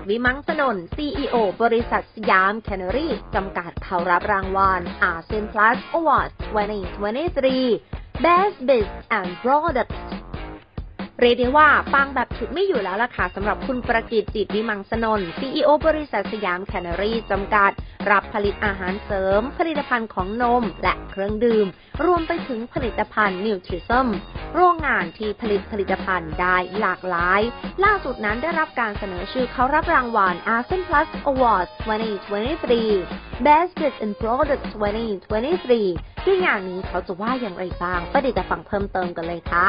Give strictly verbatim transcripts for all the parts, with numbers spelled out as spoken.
วิมังสนนท์ ซี อี โอ บริษัทสยามแคนารีจำกัดเข้ารับรางวัล อาเซียน Plus Award สองพันยี่สิบสาม Best Business and Products เรียกได้ว่าปังแบบฉุดไม่อยู่แล้วล่ะค่ะสำหรับคุณประกิต จิตวิมังสนนท์ ซี อี โอ บริษัทสยามแคนารีจำกัดรับผลิตอาหารเสริมผลิตภัณฑ์ของนมและเครื่องดื่มรวมไปถึงผลิตภัณฑ์นิวทริซัมโรงงานที่ผลิตผลิตภัณฑ์ได้หลากหลายล่าสุดนั้นได้รับการเสนอชื่อเข้ารับรางวัล อาเซียน Plus Award สองพันยี่สิบสาม Best Business and Products สองพันยี่สิบสามด้วยงานนี้เขาจะว่าอย่างไรบ้างไปติดตามฟังเพิ่มเติมกันเลยค่ะ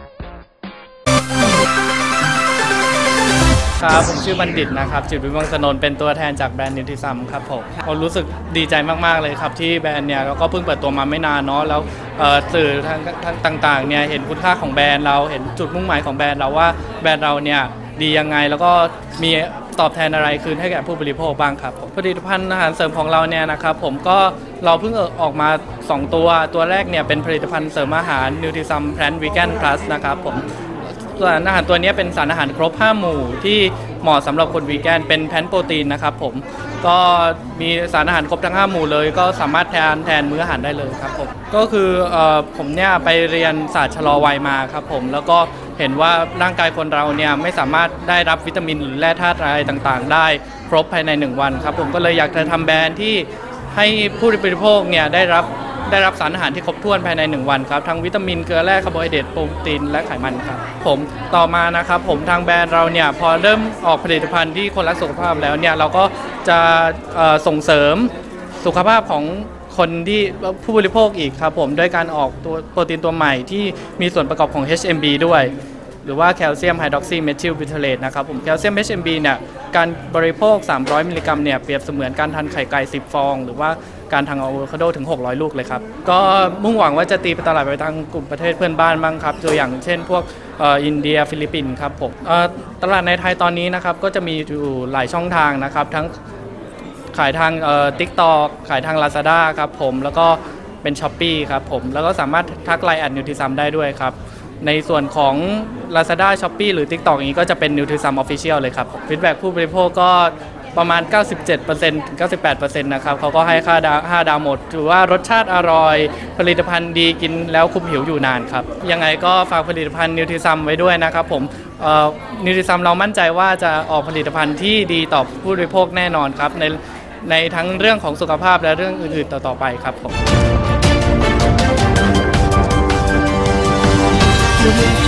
ครับผมชื่อบัณฑิตนะครับจิตวิมังสนนท์เป็นตัวแทนจากแบรนด์นิวทริซัมครับผมผมรู้สึกดีใจมากๆเลยครับที่แบรนด์เนี่ยเราก็เพิ่งเปิดตัวมาไม่นานเนาะแล้วสื่อทางต่างๆเนี่ยเห็นคุณค่าของแบรนด์เราเห็นจุดมุ่งหมายของแบรนด์เราว่าแบรนด์เราเนี่ยดียังไงแล้วก็มีตอบแทนอะไรคืนให้แก่ผู้บริโภคบ้างครับผลิตภัณฑ์อาหารเสริมของเราเนี่ยนะครับผมก็เราเพิ่งออกมาสองตัวตัวแรกเนี่ยเป็นผลิตภัณฑ์เสริมอาหารนิวทริซัมแพลนต์วีแกนพลัสนะครับผมสารอาหารตัวนี้เป็นสารอาหารครบห้าหมู่ที่เหมาะสำหรับคนวีแกนเป็นแพลนต์โปรตีนนะครับผมก็มีสารอาหารครบทั้งห้าหมู่เลยก็สามารถแทนแทนมื้ออาหารได้เลยครับผมก็คือเอ่อผมเนี่ยไปเรียนศาสตร์ชะลอวัยมาครับผมแล้วก็เห็นว่าร่างกายคนเราเนี่ยไม่สามารถได้รับวิตามินหรือแร่ธาตุอะไรต่างๆได้ครบภายในหนึ่งวันครับผมก็เลยอยากจะทำแบรนด์ที่ให้ผู้บริโภคเนี่ยได้รับได้รับสารอาหารที่ครบถ้วนภายในหนึ่งวันครับทั้งวิตามินเกลือแร่คาร์โบไฮเดรตโปรตีนและไขมันครับผมต่อมานะครับผมทางแบรนด์เราเนี่ยพอเริ่มออกผลิตภัณฑ์ที่คนรักสุขภาพแล้วเนี่ยเราก็จะส่งเสริมสุขภาพของคนที่ผู้บริโภคอีกครับผมด้วยการออกตัวโปรตีนตัวใหม่ที่มีส่วนประกอบของ เอช เอ็ม บี ด้วยหรือว่าแคลเซียมไฮดรอกซีเมทิลบิวเทเลตนะครับผมแคลเซียม เอช เอ็ม บี เนี่ยการบริโภคสามร้อยมิลลิกรัมเนี่ยเปรียบเสมือนการทานไข่ไก่สิบฟองหรือว่าการทานอะโวคาโดถึงหกร้อยลูกเลยครับก็มุ่งหวังว่าจะตีไปตลาดไปทางกลุ่มประเทศเพื่อนบ้านบ้างครับตัวอย่างเช่นพวกอินเดียฟิลิปปินส์ครับผมตลาดในไทยตอนนี้นะครับก็จะมีอยู่หลายช่องทางนะครับทั้งขายทางเอ่อ TikTok ขายทาง Lazada ครับผมแล้วก็เป็น Shopee ครับผมแล้วก็สามารถทักไลน์แอดนิวทริซัมได้ด้วยครับในส่วนของ Lazada Shopee หรือ TikTok อย่างนี้ก็จะเป็น นิวทริซัม Official เลยครับฟีดแบ็กผู้บริโภคก็ประมาณ เก้าสิบเจ็ดเปอร์เซ็นต์ ถึง เก้าสิบแปดเปอร์เซ็นต์ นะครับเขาก็ให้ค่าดาวห้าดาวหมดถือว่ารสชาติอร่อยผลิตภัณฑ์ดีกินแล้วคุมหิวอยู่นานครับยังไงก็ฝากผลิตภัณฑ์นิวทริซัมไว้ด้วยนะครับผมนิวทริซัมเรามั่นใจว่าจะออกผลิตภัณฑ์ที่ดีต่อผู้บริโภคแน่นอนครับในในทั้งเรื่องของสุขภาพและเรื่องอื่นๆต่อๆไปครับผม